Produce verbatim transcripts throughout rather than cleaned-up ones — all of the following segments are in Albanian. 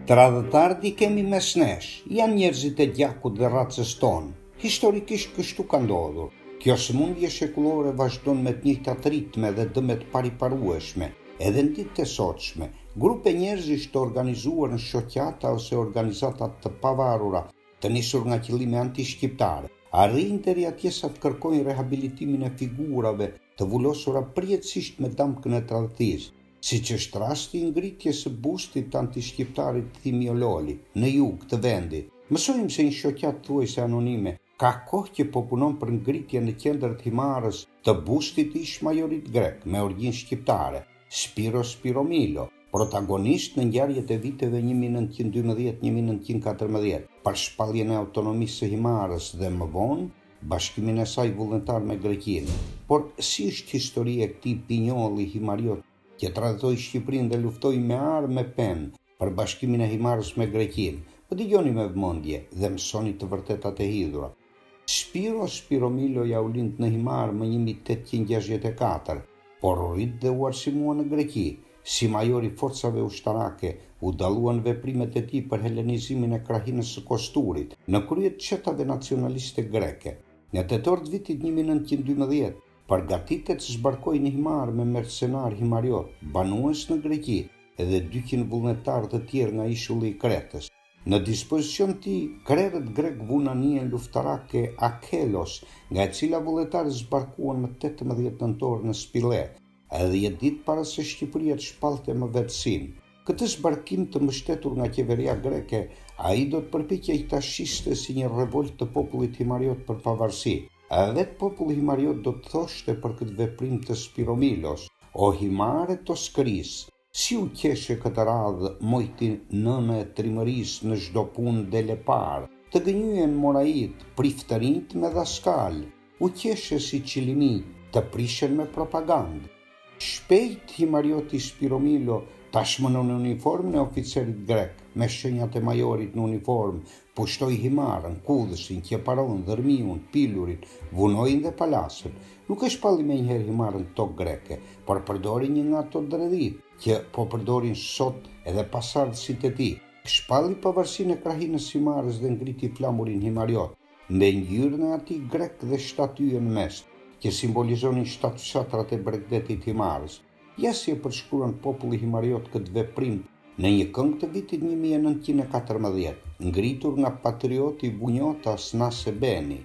Tradhtarët i kemi mes nesh, janë njerëzit e gjakut dhe racës tonë. Historikisht kështu ka ndodhur. Kjo sëmundje shekullore vazhdon me të njëjtat ritme dhe dëmet pariparueshme, edhe në ditët e sotshme. Grupe njerëzish të organizuar në shoqata ose organizata të pavarura, të nisur nga qëllime anti-shqiptare, arrin deri atje sa të kërkojnë rehabilitimin e figurave të vullosura përjetësisht me damkën e tradhtisë, siç është rasti i ngritjes së bustit të anti-shqiptarit Thimio Loli në jug të vendit. Mësojmë se një shoqat thuajse anonime ka kohë që po punon për ngritjen në qendër të Himarës të bustit të ish-majorit grek me origjinë shqiptare, Spiro Spiromilo, protagonist në ngjarjet e viteve një mijë nëntëqind e dymbëdhjetë një mijë nëntëqind e katërmbëdhjetë, për shpalljen e autonomisë së Himarës dhe më vonë bashkimin e saj vullnetar me Greqinë. Por si është historia e këtij pinjolli himariot që tradhtoi Shqipërinë dhe luftoi me armë me penë për bashkimin e Himarës me Greqinë? Po dëgjoni me vëmendje dhe mësoni të vërtetat e hidhura. Spiro Spiromilo ja u lind në Himarë më një mijë tetëqind e gjashtëdhjetë e katër, por u rit dhe u arsimua në Greqi. Si major i forcave ushtarake, u dalluan veprimet e tij për helenizimin e krahinës së Kosturit në krye të çetave nacionaliste greke. Në tetor të vitit një mijë nëntëqind e dymbëdhjetë, përgatitet të zbarkojë në Himarë me mercenar himariot, banues në Greqi, edhe dyqind vullnetar të tjerë nga ishulli i Kretës. Në dispozicion të tij, krerët grek vuna njën luftarake Akelos, nga e cila vullnetarët zbarkuan më tetëmbëdhjetë nëntor në Spile, edhe një ditë para se Shqipëria të shpallte më vetësinë. Këtë zbarkim të mbështetur nga qeveria greke, ai do të përpiqej ta shiste si një revolt të popullit himariot për pavarësi. A vetë populli himariot do të thoshte për këtë veprim të Spiromilos: "O Himare të skris, si u qeshe këtë radhë mojti nëna e trimërisë në çdo punë dele parë, të gënyen morait, priftërinjt me dhaskal, u qeshe si qilimi, të prishen me propagandë." Shpejt himarioti Spiromilo, tashmë në uniformën e oficerit grek, me shenjat e majorit në uniformë, pushtoi Himarën, Kudhësin, Qeparon, Dërmiun, Pilurin, Vunojin dhe Palasën. Nuk e shpalli me njëherë Himarën tokë greke, por përdori një nga ato dredhit që po përdorin sot edhe pasardhësit e tij. Shpalli pavarësinë e krahinës Himarës dhe ngriti flamurin himariot, ndë ngjyrën e atij grek dhe shtatyën mes, që simbolizonin shtatë fshatrat e Bregdetit Himarës. Ja si e përshkruan populli himariot këtë veprim në një këngë të vitit një mijë nëntëqind e katërmbëdhjetë, ngritur nga patrioti Bunjotas Nasebeni.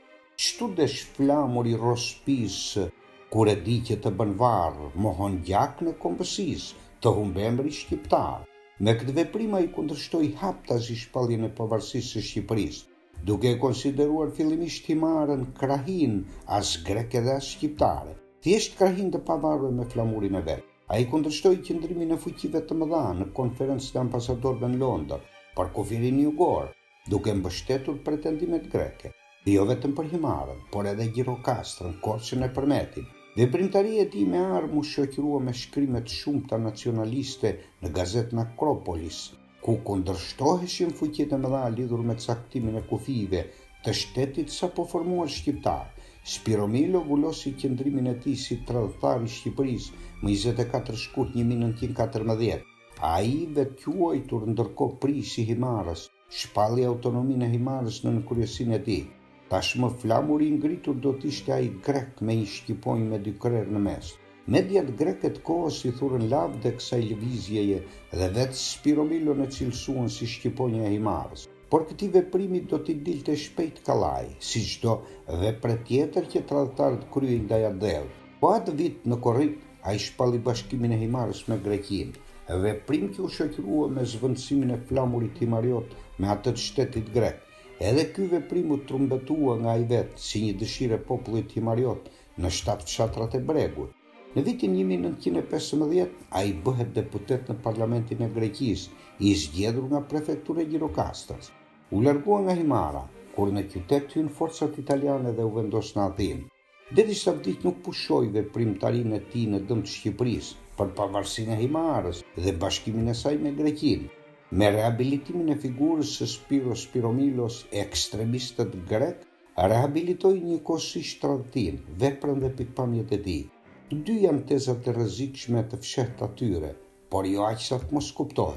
Çtu desh flamuri rospis, kur e di që të bën varr, mohon gjak në kombësis, të humbemri shqiptar. Me këtë veprim ai kundërshtoi haptazi shpalljen e pavarësisë së Shqipërisë, duke e konsideruar fillimisht Himarën krahin as greke dhe as shqiptare, thjesht krahin të pavarur me flamurin e vet. Ai kundërshtoi qëndrimin e fuqive të mëdha në konferencën e ambasadorëve në Londër për kufirin jugor, duke mbështetur pretendimet greke, jo vetëm për Himarën, por edhe Gjirokastrën, Korçën e Përmetin. Veprimtaria e tij me armë u shoqërua me shkrimet shumëta nacionaliste në gazetën Akropolis, ku kundërshtoheshin fuqitë e mëdha lidhur me caktimin e kufive të shtetit sapo formuar shqiptar. Spiromilo vullosi qëndrimin e tij si tradhtar i Shqipërisë më njëzet e katër shkurt një mijë nëntëqind e katërmbëdhjetë. Ai vetquajtur ndërkohë prisi Himarës, shpalli autonominë e Himarës në nënkyriesinë e tij. Tashmë flamuri i ngritur do të ishte ai grek me një shqiponjë me dy krerë në mes. Mediat greke të kohës i thurën lavde kësaj lëvizjeje dhe vetë Spiromilo në cilësuan si shqiponja e Himarës. Por këtij veprimi do t'i dilte shpejt kallaj, si çdo vepre tjetër që tradhtarët kryejnë ndaj atdhëut. Po atë vit në Korrik ai shpalli bashkimin e Himarës me Greqinë, veprim që u shoqërua me zvendësimin e flamurit himariot me atë të shtetit grek. Edhe ky veprim u trumbetua nga ai vetë si një dëshirë e popullit himariot në shtatë fshatrat e bregut. Në vitin një mijë nëntëqind e pesëmbëdhjetë, ai bëhet deputet në parlamentin e Greqisë, i zgjedhur nga prefektura e Gjirokastrës. U largua nga Himara, kur në qytet hyn forcat italiane dhe u vendos në Athinë. Derisa vdiq nuk pushoi veprimtarinë e tij në dëm të Shqipërisë, për pavarësinë e Himarës dhe bashkimin e saj me Greqinë. Me rehabilitimin e figurës së Spiro Spiromilos, ekstremistët grek rehabilitoi njëkohësisht tradhtinë, veprën dhe pikpamjet e tij. Dy janë tezat e rrezikshme të fshehtë atyre, por jo aq sa të mos kuptohen.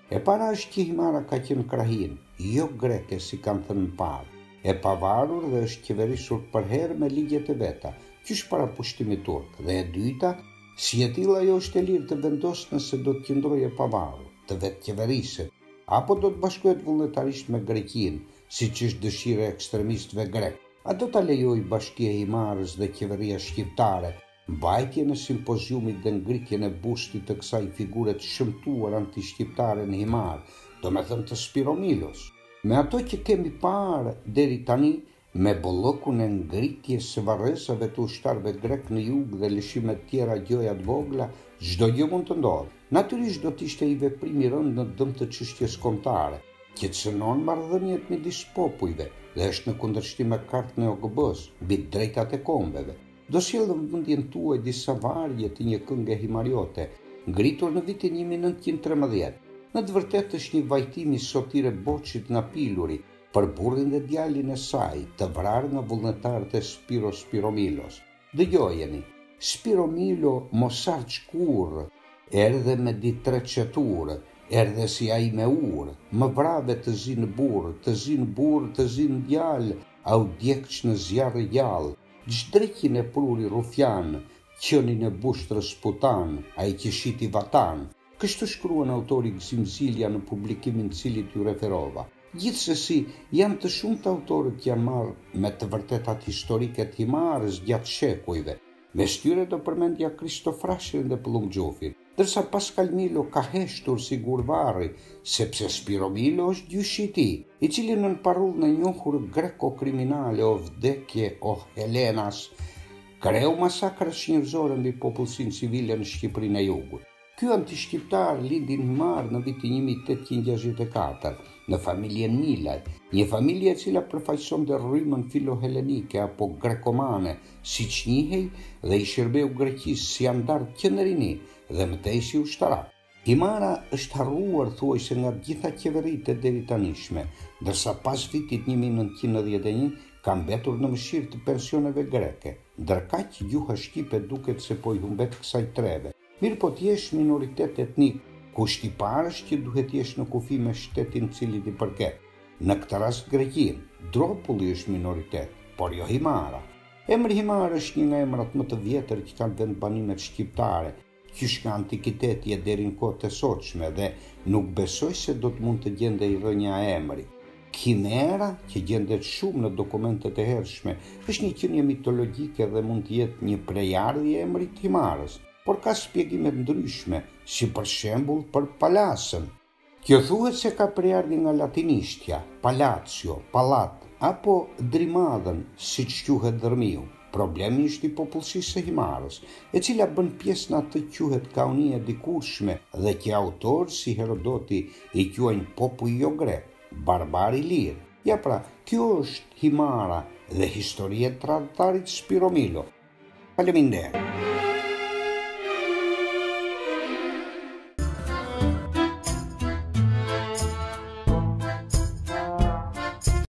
E para është që himara ka qenë krahin, jo greke si kanë thënë parë, e pavarur dhe është qeverisur për herë me ligjet e veta, qysh para pushtimit turk, dhe e dyta, si e tillë ajo është e lirë të vendosë nëse do të qëndrojë e pavarur, të vetë qeveriset, apo do të bashkohet vullnetarisht me Greqinë, siç është dëshira e ekstremistëve grek. A do ta lejojë Bashkia e Himarës dhe qeveria shqiptare mbajtje në simpoziumit dhe ngritjen e bustit të kësaj figure të shëmtuar antishqiptare në Himar, do me thënë të Spiromilos? Me ato që kemi parë deri tani, me bollokun e ngritjes së varrezave të ushtarëve grek në jug dhe lëshime të tjera gjoja të vogla, çdo gjë mund të ndodhë. Natyrisht do të ishte i veprim i rënd në dëm të çështjes kombëtare, që cënon marrëdhëniet midis popujve dhe është në kundërshtim me kartën e O G B-s mbi drejtat e kombeve. Do sjell në vëmendjen tuaj disa varje të një këngë himariote, ngritur në vitin një mijë nëntëqind e tretëmbëdhjetë. Në të vërtetë është një vajtim i Sotire Boçit nga Piluri për burrin dhe djalin e saj, të vrarë nga vullnetarët e Spiro Spiromilos. Dëgjojeni, Spiromilo mos ardh kurrë, erdhe me ditë tre qeturë, erdhe si ai me urë, më vrave të zinë burë, të zinë burë, të zinë djalë, au djegç në zjarë gjallë, gjdrekin e pruri rufjan, qënin e bushtrës putan, a i që shiti vatan. Kështu shkruan autori Gzim Zilja në publikimin cilit ju referova. Gjithsesi, janë të shumë të autorët që janë marrë me të vërtetat historike të Himarës gjatë shekujve. Me shtyre do përmendja Kristofrashin dhe Pëllum Gjofin, dërsa Pascal Milo ka heshtur si gurvarri, sepse Spiromilo është gjyshi i tij, i cili nën parullën e njohur greko-kriminale o vdekje o Helenas, kreu masakra njerëzore mbi popullsinë civile në Shqipërinë e Jugut. Ky antishqiptar lindi në Himar në vitin një mijë tetëqind e gjashtëdhjetë e katër, në familjen Milaj, një familje e cila përfaqësonte rrymën filo-helenike apo grekomane, siç njihej dhe i shërbeu Greqisë si andar qeverini dhe mëtej si ushtarak. Himara është harruar thuajse nga të gjitha qeveritë e deritanishme, ndërsa pas vitit një mijë nëntëqind e dhjetë e një ka mbetur në mëshirë të pensioneve greke, ndërkaq gjuha shqipe duket se po i humbet kësaj treve. Mirë po t'jesh minoritet etnik, kusht i parë është që duhet jesh në kufi me shtetin cilit i përket. Në këtë rast Greqinë, Dropulli është minoritet, por jo Himara. Emri Himar është një nga emrat më të vjetër që kanë vend banimet shqiptare, qysh nga antikiteti e deri në kohët e sotshme dhe nuk besoj se do të mund të gjendej rrënja e emrit. Kimera, që gjendet shumë në dokumentet e hershme, është një qenie mitologjike dhe mund të jetë një prejardhje e emrit Himarës, por ka shpjegime ndryshme, si për shembull për palasën. Kjo thuhet se ka prejardhje nga latinishtja, palacio, pallat, apo drimadën, siç quhet dërmiu. Problemi është i popullsisë së Himarës, e cila bën pjesë në atë quhet kaunia e dikurshme dhe që autorë si Herodoti i quajnë popull jo grek, barbar i lirë. Ja pra, kjo është Himara dhe historia e tradhtarit Spiromilo. Faleminderit.